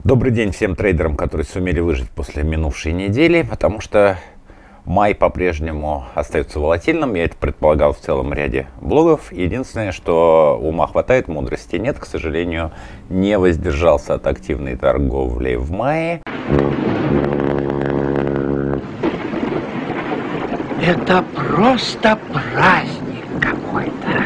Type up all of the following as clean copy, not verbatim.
Добрый день всем трейдерам, которые сумели выжить после минувшей недели, потому что май по-прежнему остается волатильным. Я это предполагал в целом ряде блогов. Единственное, что ума хватает, мудрости нет. К сожалению, не воздержался от активной торговли в мае. Это просто праздник какой-то.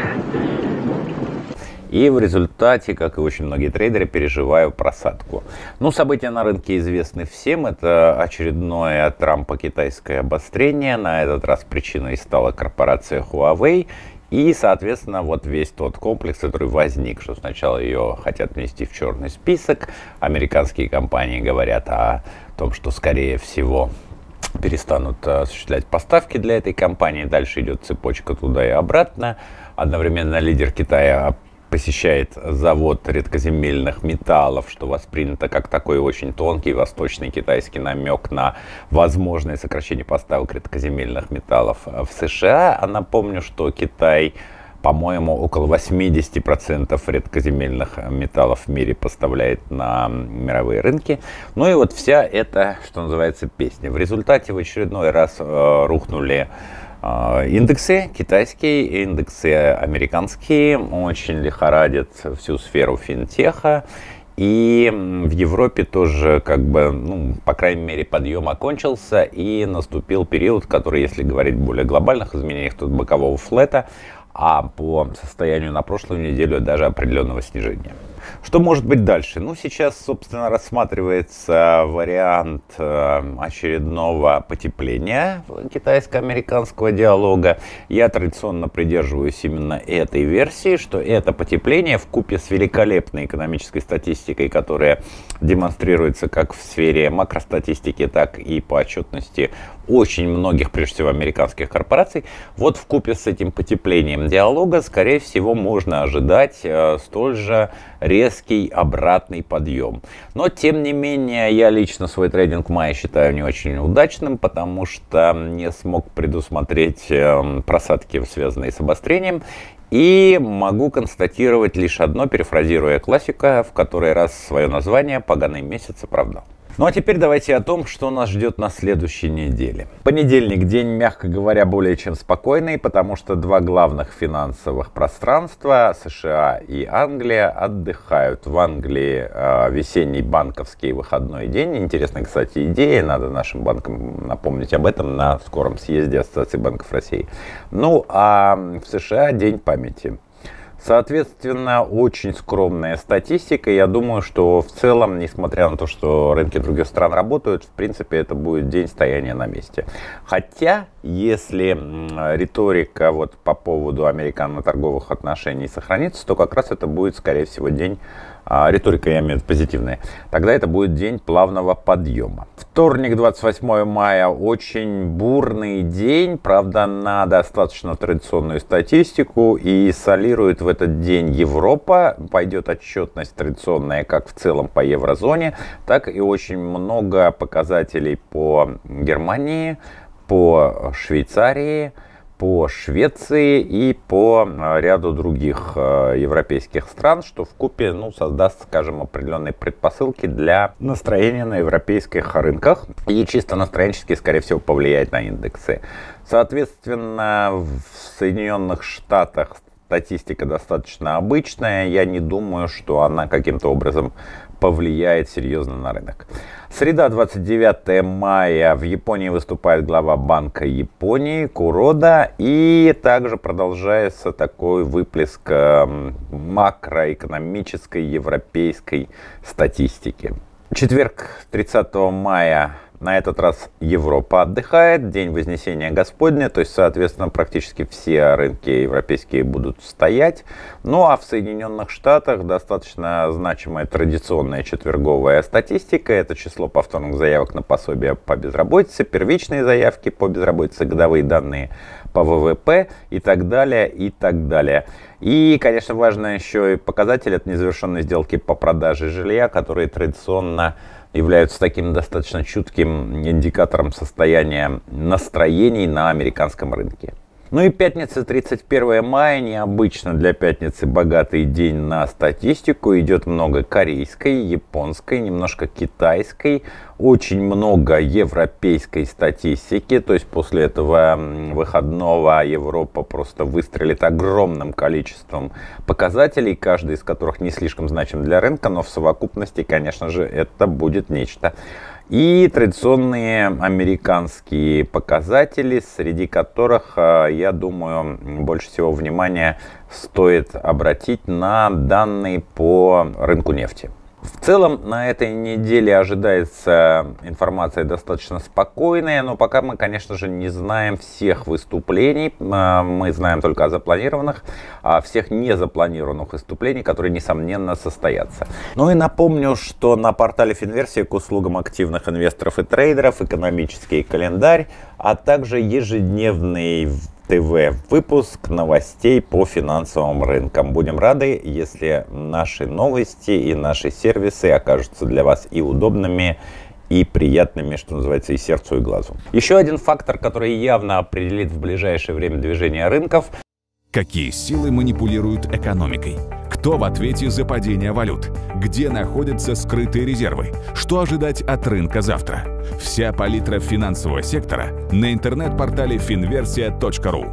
И в результате, как и очень многие трейдеры, переживаю просадку. Ну, события на рынке известны всем. Это очередное от Трампа китайское обострение. На этот раз причиной стала корпорация Huawei. И, соответственно, вот весь тот комплекс, который возник, что сначала ее хотят внести в черный список. Американские компании говорят о том, что, скорее всего, перестанут осуществлять поставки для этой компании. Дальше идет цепочка туда и обратно. Одновременно лидер Китая посещает завод редкоземельных металлов, что воспринято как такой очень тонкий восточный китайский намек на возможное сокращение поставок редкоземельных металлов в США. А напомню, что Китай, по-моему, около 80% редкоземельных металлов в мире поставляет на мировые рынки. Ну и вот вся эта, что называется, песня. В результате в очередной раз рухнули индексы китайские, индексы американские, очень лихорадят всю сферу финтеха. И в Европе тоже, по крайней мере, подъем окончился и наступил период, который, если говорить о более глобальных изменениях, тут бокового флета, а по состоянию на прошлую неделю даже определенного снижения. Что может быть дальше? Ну, сейчас, собственно, рассматривается вариант очередного потепления китайско-американского диалога. Я традиционно придерживаюсь именно этой версии, что это потепление вкупе с великолепной экономической статистикой, которая демонстрируется как в сфере макростатистики, так и по отчетности очень многих, прежде всего, американских корпораций. Вот вкупе с этим потеплением диалога, скорее всего, можно ожидать столь же резкий обратный подъем. Но, тем не менее, я лично свой трейдинг в мае считаю не очень удачным, потому что не смог предусмотреть просадки, связанные с обострением. И могу констатировать лишь одно, перефразируя классика, в который раз свое название «Поганый месяц» оправдал. Ну а теперь давайте о том, что нас ждет на следующей неделе. Понедельник, день, мягко говоря, более чем спокойный, потому что два главных финансовых пространства, США и Англия, отдыхают. В Англии весенний банковский выходной день. Интересная, кстати, идея, надо нашим банкам напомнить об этом на скором съезде Ассоциации банков России. Ну а в США день памяти. Соответственно, очень скромная статистика. Я думаю, что в целом, несмотря на то, что рынки других стран работают, в принципе, это будет день стояния на месте. Хотя, если риторика вот по поводу американо-торговых отношений сохранится, то как раз это будет, скорее всего, день, риторика, я имею в виду позитивная, тогда это будет день плавного подъема. Вторник, 28 мая, очень бурный день, правда, на достаточно традиционную статистику, и солирует в этот день Европа. Пойдет отчетность традиционная как в целом по еврозоне, так и очень много показателей по Германии, по Швейцарии, по Швеции и по ряду других европейских стран, что вкупе создаст, скажем, определенные предпосылки для настроения на европейских рынках и чисто настроенчески, скорее всего, повлияет на индексы. Соответственно, в Соединенных Штатах статистика достаточно обычная. Я не думаю, что она каким-то образом повлияет серьезно на рынок. Среда, 29 мая, в Японии выступает глава Банка Японии Курода, и также продолжается такой выплеск макроэкономической европейской статистики. Четверг, 30 мая, на этот раз Европа отдыхает, день Вознесения Господня, то есть, соответственно, практически все рынки европейские будут стоять. Ну а в Соединенных Штатах достаточно значимая традиционная четверговая статистика. Это число повторных заявок на пособие по безработице, первичные заявки по безработице, годовые данные по ВВП и так далее, и так далее. И, конечно, важно еще и показатель — это незавершенные сделки по продаже жилья, которые традиционно являются таким достаточно чутким индикатором состояния настроений на американском рынке. Ну и пятница, 31 мая, необычно для пятницы богатый день на статистику. Идет много корейской, японской, немножко китайской, очень много европейской статистики. То есть после этого выходного Европа просто выстрелит огромным количеством показателей, каждый из которых не слишком значим для рынка, но в совокупности, конечно же, это будет нечто. И традиционные американские показатели, среди которых, я думаю, больше всего внимания стоит обратить на данные по рынку нефти. В целом на этой неделе ожидается информация достаточно спокойная, но пока мы, конечно же, не знаем всех выступлений, мы знаем только о запланированных, а всех незапланированных выступлений, которые, несомненно, состоятся. Ну и напомню, что на портале Финверсия к услугам активных инвесторов и трейдеров экономический календарь, а также ежедневный ТВ-выпуск новостей по финансовым рынкам. Будем рады, если наши новости и наши сервисы окажутся для вас и удобными, и приятными, что называется, и сердцу, и глазу. Еще один фактор, который явно определит в ближайшее время движение рынков. Какие силы манипулируют экономикой? Кто в ответе за падение валют? Где находятся скрытые резервы? Что ожидать от рынка завтра? Вся палитра финансового сектора на интернет-портале finversia.ru.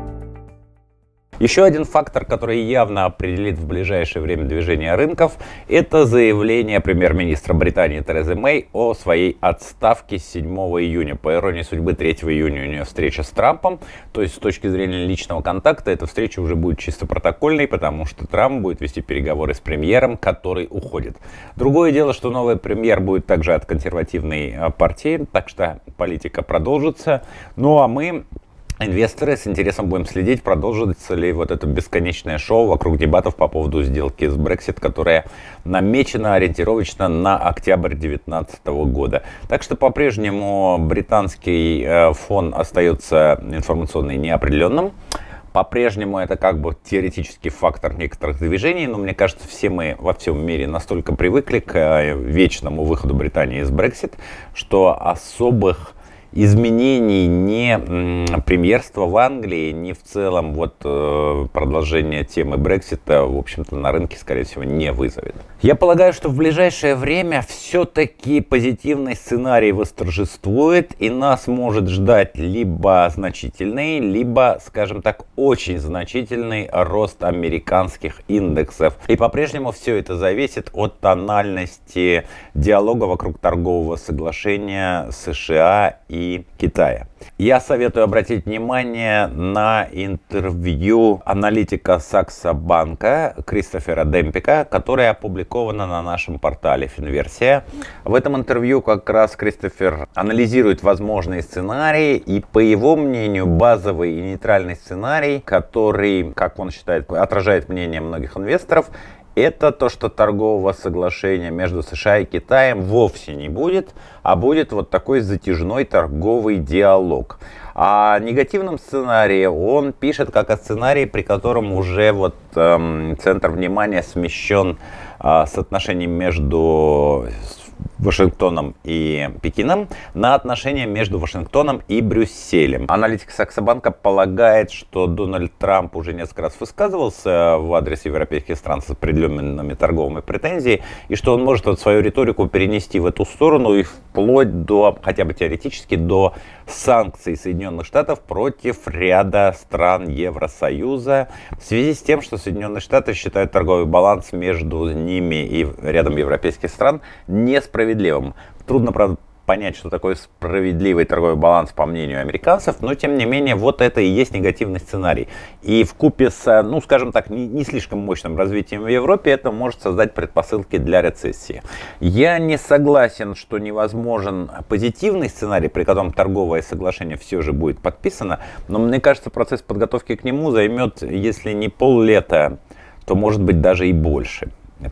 Еще один фактор, который явно определит в ближайшее время движение рынков, это заявление премьер-министра Британии Терезы Мэй о своей отставке с 7 июня. По иронии судьбы, 3 июня у нее встреча с Трампом. То есть с точки зрения личного контакта эта встреча уже будет чисто протокольной, потому что Трамп будет вести переговоры с премьером, который уходит. Другое дело, что новый премьер будет также от консервативной партии, так что политика продолжится. Ну а мы, инвесторы, с интересом будем следить, продолжится ли вот это бесконечное шоу вокруг дебатов по поводу сделки с Brexit, которая намечена ориентировочно на октябрь 2019 года. Так что по-прежнему британский фон остается информационно неопределенным. По-прежнему это как бы теоретический фактор некоторых движений, но мне кажется, все мы во всем мире настолько привыкли к вечному выходу Британии из Brexit, что особых изменений ни премьерства в Англии, ни в целом вот продолжение темы Брексита, в общем-то, на рынке, скорее всего, не вызовет. Я полагаю, что в ближайшее время все-таки позитивный сценарий восторжествует, и нас может ждать либо значительный, либо, скажем так, очень значительный рост американских индексов. И по-прежнему все это зависит от тональности диалога вокруг торгового соглашения США и Китая. Я советую обратить внимание на интервью аналитика Сакса Банка Кристофера Демпика, которое опубликовано на нашем портале Финверсия. В этом интервью как раз Кристофер анализирует возможные сценарии, и по его мнению базовый и нейтральный сценарий, который, как он считает, отражает мнение многих инвесторов, это то, что торгового соглашения между США и Китаем вовсе не будет, а будет вот такой затяжной торговый диалог. А негативном сценарии он пишет как о сценарии, при котором уже вот центр внимания смещен с отношений между Вашингтоном и Пекином на отношения между Вашингтоном и Брюсселем. Аналитик Саксобанка полагает, что Дональд Трамп уже несколько раз высказывался в адрес европейских стран с определенными торговыми претензиями, и что он может вот свою риторику перенести в эту сторону и вплоть до, хотя бы теоретически, до санкций Соединенных Штатов против ряда стран Евросоюза в связи с тем, что Соединенные Штаты считают торговый баланс между ними и рядом европейских стран несправедливым. Трудно, правда, понять, что такое справедливый торговый баланс по мнению американцев, но тем не менее вот это и есть негативный сценарий. И вкупе с, ну скажем так, не слишком мощным развитием в Европе это может создать предпосылки для рецессии. Я не согласен, что невозможен позитивный сценарий, при котором торговое соглашение все же будет подписано, но мне кажется, процесс подготовки к нему займет, если не поллета, то может быть даже и больше.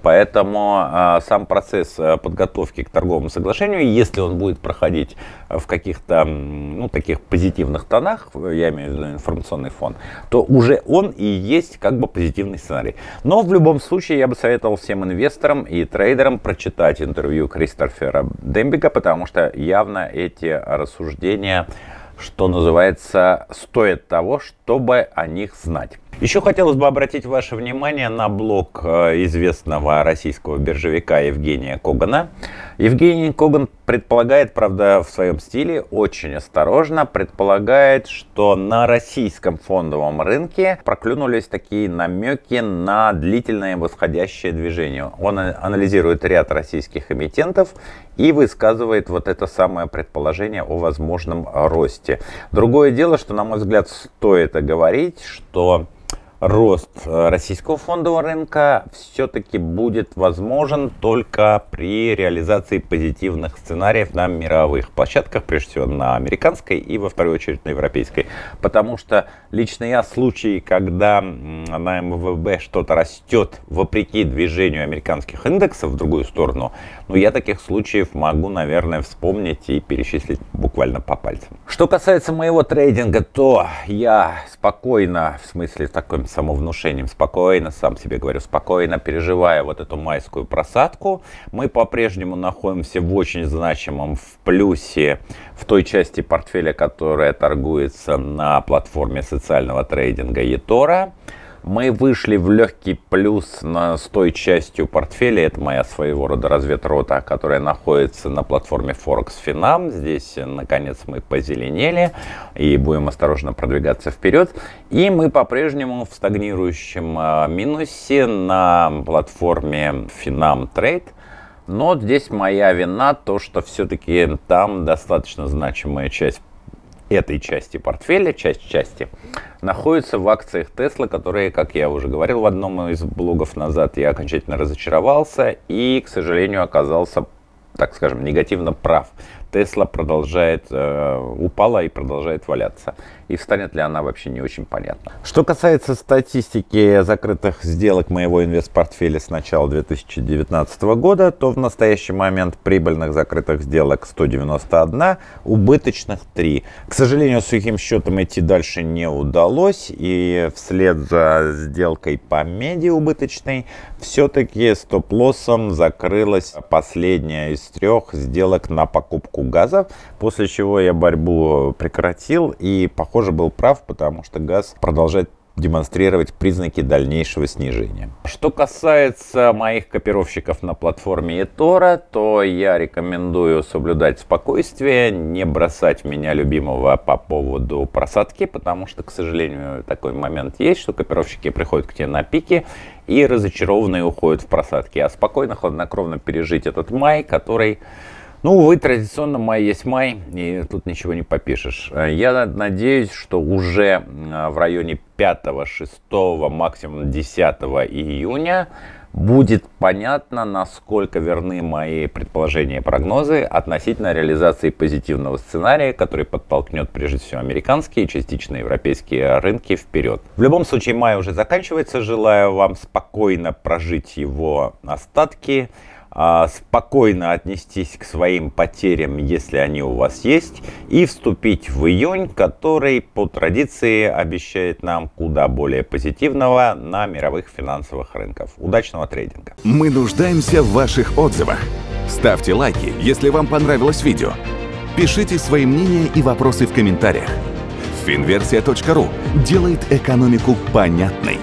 Поэтому сам процесс подготовки к торговому соглашению, если он будет проходить в каких-то таких позитивных тонах, я имею в виду информационный фон, то уже он и есть как бы позитивный сценарий. Но в любом случае я бы советовал всем инвесторам и трейдерам прочитать интервью Кристофера Демпика, потому что явно эти рассуждения что называется, стоит того, чтобы о них знать. Еще хотелось бы обратить ваше внимание на блог известного российского биржевика Евгения Когана. Евгений Коган предполагает, правда, в своем стиле, очень осторожно, предполагает, что на российском фондовом рынке проклюнулись такие намеки на длительное восходящее движение. Он анализирует ряд российских эмитентов и высказывает вот это самое предположение о возможном росте. Другое дело, что, на мой взгляд, стоит говорить, что рост российского фондового рынка все-таки будет возможен только при реализации позитивных сценариев на мировых площадках, прежде всего на американской и во вторую очередь на европейской. Потому что лично я случаи, когда на МВБ что-то растет вопреки движению американских индексов в другую сторону, я таких случаев могу, наверное, вспомнить и перечислить буквально по пальцам. Что касается моего трейдинга, то я спокойно, в смысле таким самовнушением, спокойно, сам себе говорю, спокойно переживая вот эту майскую просадку. Мы по-прежнему находимся в очень значимом в плюсе в той части портфеля, которая торгуется на платформе социального трейдинга eToro. Мы вышли в легкий плюс с той частью портфеля, это моя своего рода разведрота, которая находится на платформе Forex Finam. Здесь, наконец, мы позеленели и будем осторожно продвигаться вперед. И мы по-прежнему в стагнирующем минусе на платформе Finam Trade. Но здесь моя вина, то, что все-таки там достаточно значимая часть этой части портфеля, части, находится в акциях Tesla, которые, как я уже говорил в одном из блогов назад, я окончательно разочаровался и, к сожалению, оказался, так скажем, негативно прав. Tesla продолжает, упала и продолжает валяться. И встанет ли она, вообще не очень понятно. Что касается статистики закрытых сделок моего инвестпортфеля с начала 2019 года, то в настоящий момент прибыльных закрытых сделок 191, убыточных 3. К сожалению, сухим счетом идти дальше не удалось. И вслед за сделкой по меди убыточной, все-таки стоп-лоссом закрылась последняя из 3 сделок на покупку газа, после чего я борьбу прекратил и, похоже, был прав, потому что газ продолжает демонстрировать признаки дальнейшего снижения. Что касается моих копировщиков на платформе eToro, то я рекомендую соблюдать спокойствие, не бросать меня любимого по поводу просадки, потому что, к сожалению, такой момент есть, что копировщики приходят к тебе на пике и разочарованные уходят в просадки, а спокойно, хладнокровно пережить этот май, который... увы, традиционно май есть май, и тут ничего не попишешь. Я надеюсь, что уже в районе 5-6, максимум 10 июня будет понятно, насколько верны мои предположения и прогнозы относительно реализации позитивного сценария, который подтолкнет прежде всего американские и частично европейские рынки вперед. В любом случае, май уже заканчивается. Желаю вам спокойно прожить его остатки. Спокойно отнестись к своим потерям, если они у вас есть, и вступить в июнь, который по традиции обещает нам куда более позитивного на мировых финансовых рынках. Удачного трейдинга! Мы нуждаемся в ваших отзывах. Ставьте лайки, если вам понравилось видео. Пишите свои мнения и вопросы в комментариях. Finversia.ru делает экономику понятной.